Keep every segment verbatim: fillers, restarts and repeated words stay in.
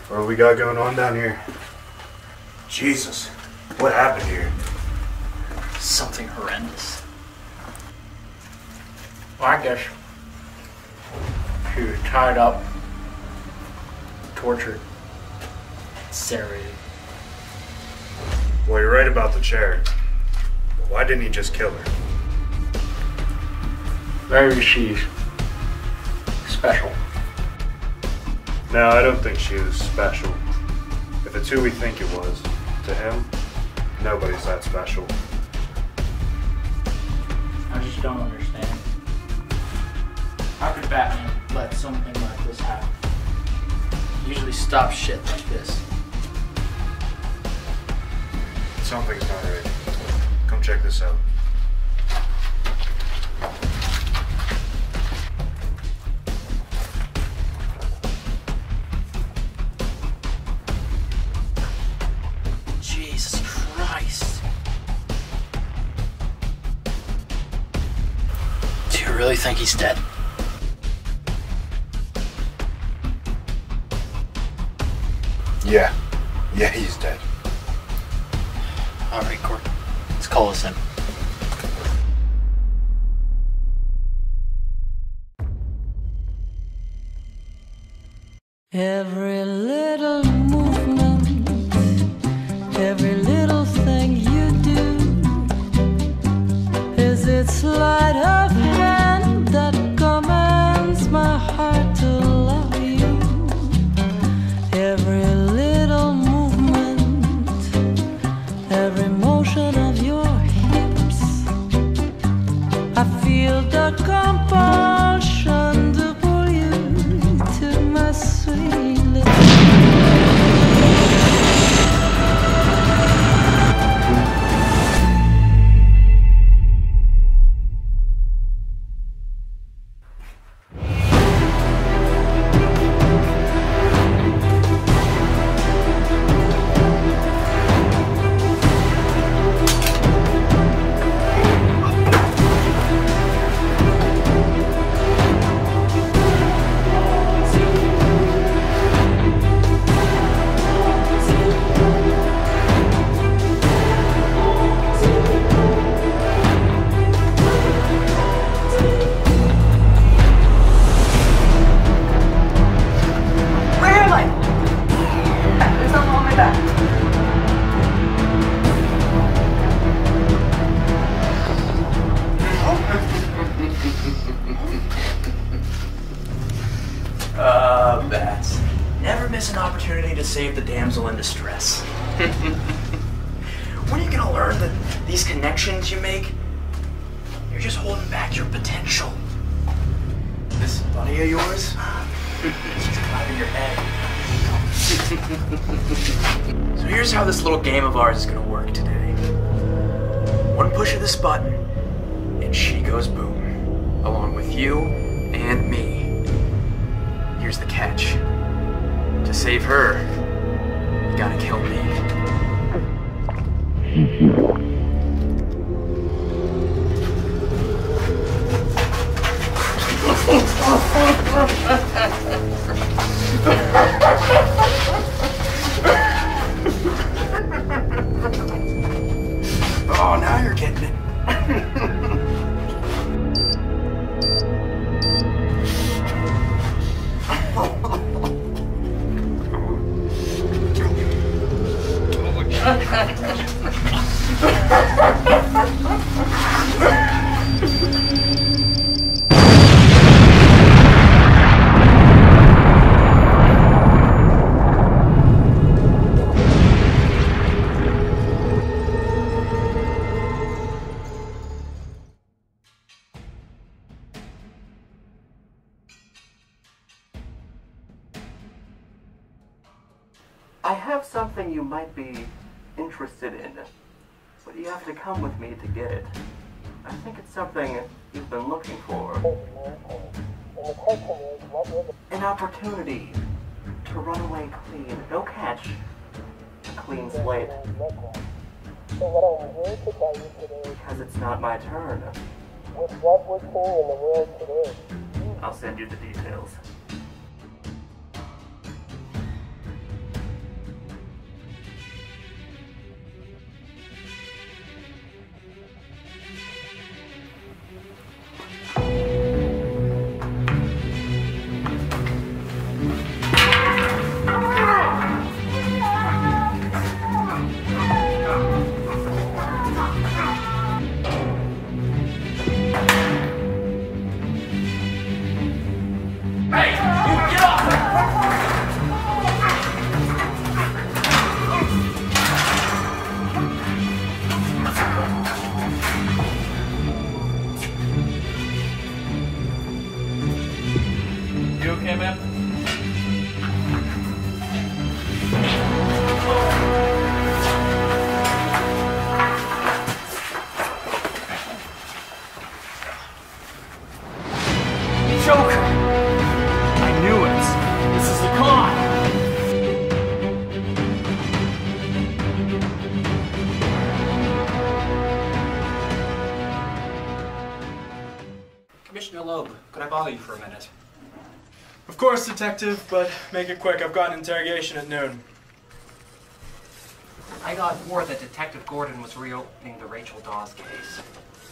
What do we got going on down here? Jesus, what happened here? Something horrendous. Well, I guess she was tied up, tortured, incinerated. Well, you're right about the chair. But why didn't he just kill her? Maybe she's special. No, I don't think she was special. If it's who we think it was, to him, nobody's that special. I just don't understand. How could Batman let something like this happen? He usually stops shit like this. Something's not right. Come check this out. Jesus Christ. Do you really think he's dead? Yeah. Yeah, he's dead. Alright, Court. Let's call this in. Every little movement, every little thing you do is its sleight of hand that commands my heart to love you. Every little movement, every motion of your hips, I feel the compulsion to pull you to my sweet lips. Uh, bats. Never miss an opportunity to save the damsel in distress. When are you gonna learn that these connections you make, you're just holding back your potential? This buddy of yours, she's clapping your head. So here's how this little game of ours is gonna work today. One push of this button, and she goes boom, along with you and me. Here's the catch. To save her, you gotta kill me. Oh, now you're getting it. I have something you might be interested in, but you have to come with me to get it. I think it's something you've been looking for. An opportunity to run away clean. No catch. A clean slate. Because it's not my turn. With what we're seeing in the world today. I'll send you the details. bother you for a minute. Of course, Detective, but make it quick. I've got an interrogation at noon. I got word that Detective Gordon was reopening the Rachel Dawes case.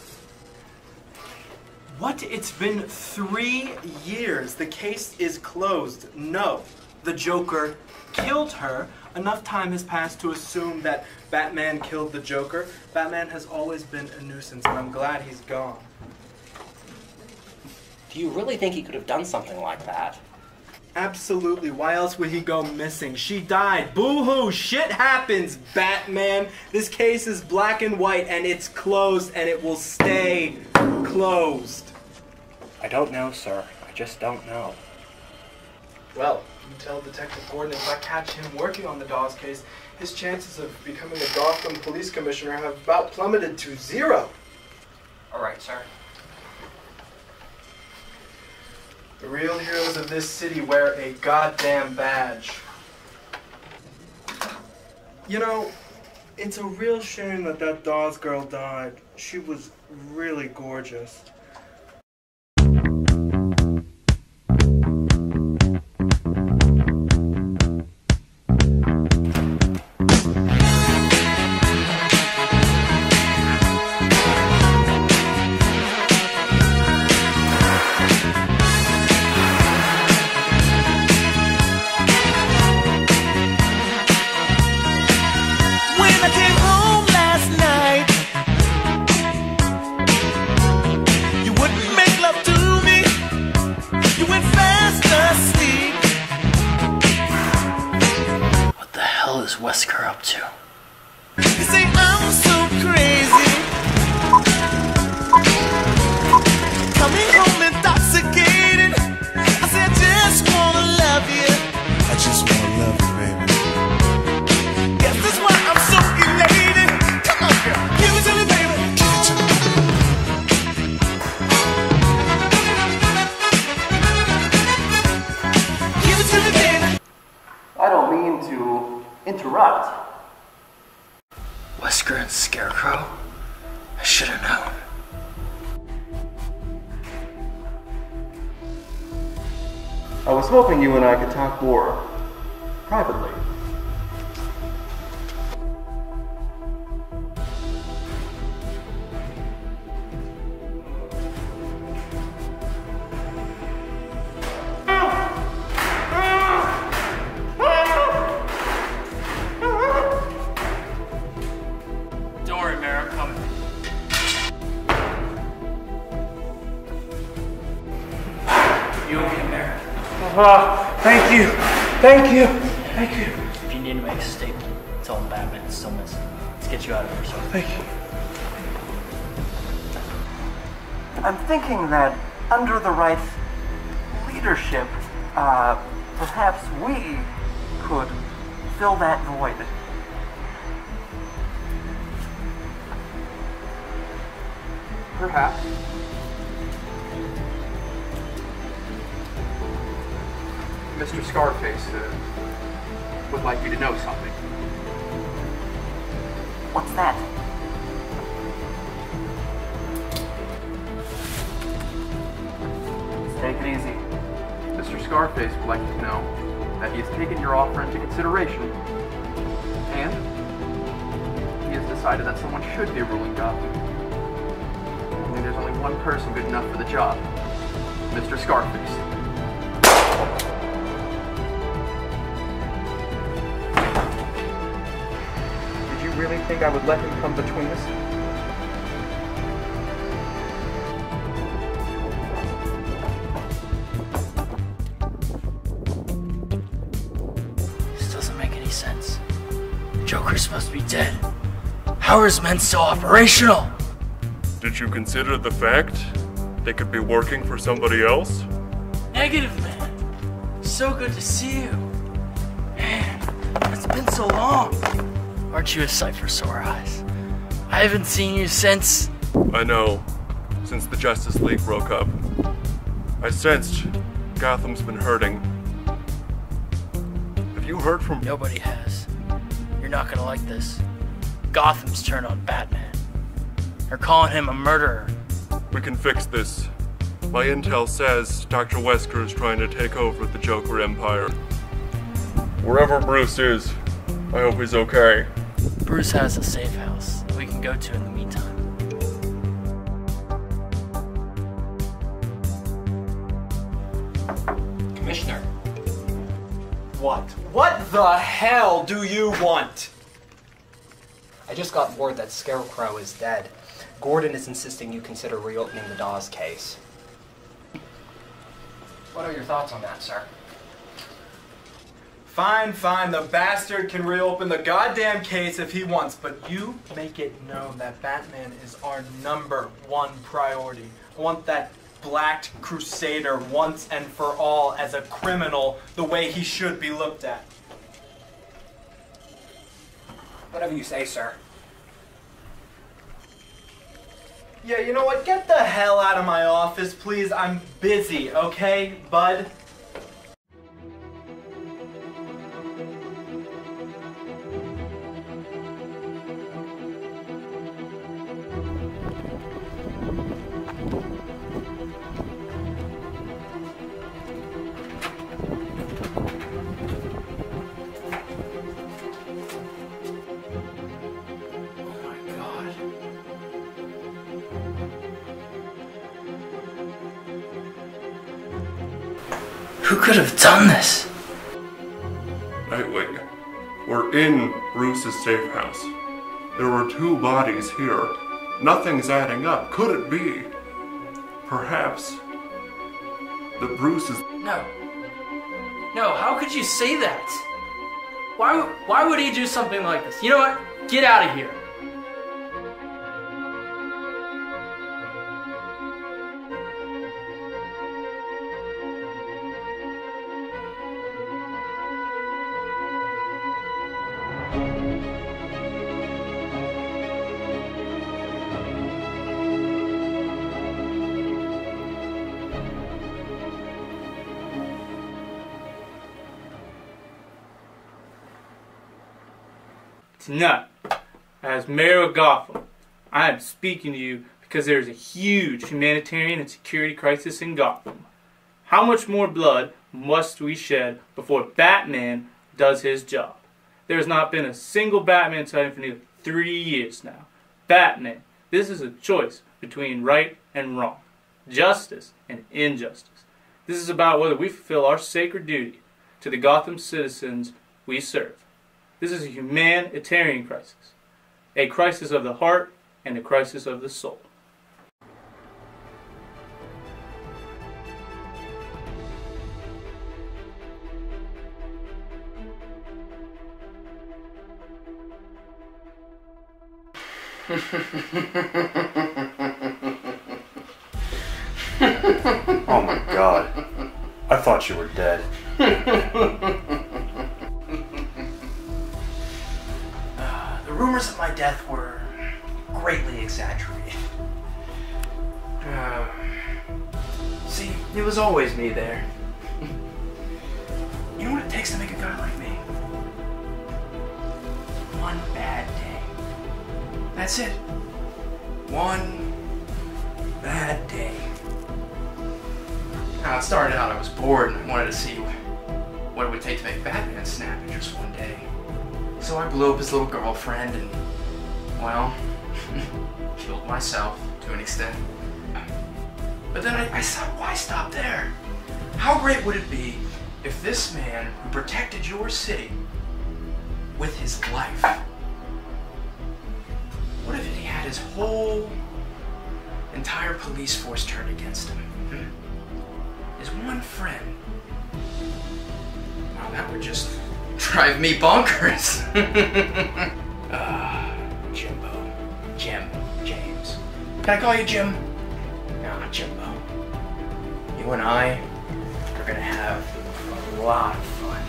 What? It's been three years. The case is closed. No. The Joker killed her. Enough time has passed to assume that Batman killed the Joker. Batman has always been a nuisance, and I'm glad he's gone. Do you really think he could have done something like that? Absolutely. Why else would he go missing? She died. Boo-hoo. Shit happens, Batman. This case is black and white, and it's closed, and it will stay closed. I don't know, sir. I just don't know. Well, you tell Detective Gordon if I catch him working on the Dawes case, his chances of becoming a Gotham Police Commissioner have about plummeted to zero. All right, sir. The real heroes of this city wear a goddamn badge. You know, it's a real shame that that Dawes girl died. She was really gorgeous. Wesker up to? You say I'm so crazy, coming home intoxicated. I say I just wanna love you. I just wanna love you, baby. Guess that's why I'm so elated. Come on, girl, give it to me, baby. Give it to me. Give it to me, baby. I don't mean to interrupt. Wesker and Scarecrow? I should have known. I was hoping you and I could talk more privately. Oh, thank you. Thank you. Thank you. If you need to make a statement, tell him Batman's still missing. Let's get you out of here, sir. Thank you. I'm thinking that under the right leadership, uh, perhaps we could fill that void. Perhaps. Mister Scarface uh, would like you to know something. What's that? Take it easy. Mister Scarface would like you to know that he has taken your offer into consideration, and he has decided that someone should be ruling Gotham. Only there's only one person good enough for the job, Mister Scarface. Did you really think I would let him come between us? This doesn't make any sense. The Joker's supposed to be dead. How are his men still operational? Did you consider the fact they could be working for somebody else? Negative, man. So good to see you. Man, it's been so long. Aren't you a sight for sore eyes? I haven't seen you since... I know. Since the Justice League broke up. I sensed Gotham's been hurting. Have you heard from... Nobody has. You're not gonna like this. Gotham's turned on Batman. They're calling him a murderer. We can fix this. My intel says Doctor Wesker is trying to take over the Joker Empire. Wherever Bruce is, I hope he's okay. Bruce has a safe house we can go to in the meantime. Commissioner. What? What the hell do you want? I just got word that Scarecrow is dead. Gordon is insisting you consider reopening the Dawes case. What are your thoughts on that, sir? Fine, fine, the bastard can reopen the goddamn case if he wants, but you make it known that Batman is our number one priority. I want that Black Crusader once and for all as a criminal the way he should be looked at. Whatever you say, sir. Yeah, you know what? Get the hell out of my office, please. I'm busy, okay, bud? Who could have done this? Nightwing, we're in Bruce's safe house. There were two bodies here. Nothing's adding up. Could it be? Perhaps that Bruce is... No. No, how could you say that? Why, why would he do something like this? You know what? Get out of here. Tonight, as Mayor of Gotham, I am speaking to you because there is a huge humanitarian and security crisis in Gotham. How much more blood must we shed before Batman does his job? There has not been a single Batman sighting for nearly three years now. Batman, this is a choice between right and wrong, justice and injustice. This is about whether we fulfill our sacred duty to the Gotham citizens we serve. This is a humanitarian crisis, a crisis of the heart and a crisis of the soul. Oh my God. I thought you were dead. The rumors of my death were greatly exaggerated. Uh, see, it was always me there. You know what it takes to make a guy like me? One bad day. That's it. One bad day. Now, it started out I was bored and I wanted to see what it would take to make Batman snap in just one day. So I blew up his little girlfriend and, well, killed myself to an extent. But then I, I thought, why stop there? How great would it be if this man who protected your city with his life, what if he had his whole entire police force turned against him? Hmm? His one friend. Wow, that would just drive me bonkers. uh, Jimbo. Jim. James. Can I call you Jim? No, Jimbo. You and I are gonna have a lot of fun.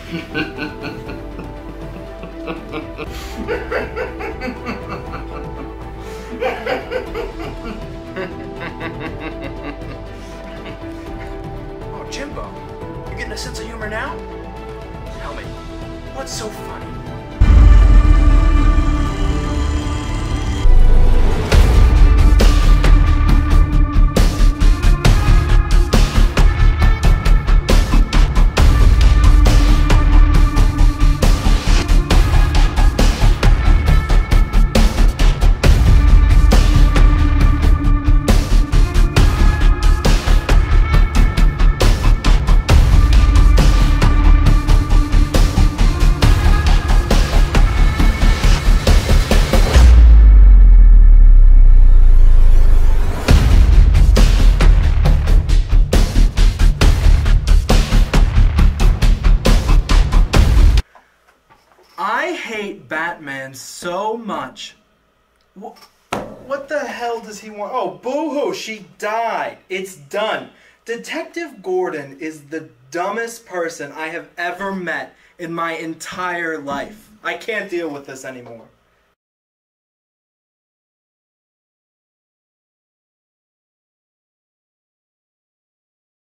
Oh, Jimbo. You're getting a sense of humor now? Tell me, what's so funny? Batman so much. What, what the hell does he want? Oh, boo-hoo, she died. It's done. Detective Gordon is the dumbest person I have ever met in my entire life. I can't deal with this anymore.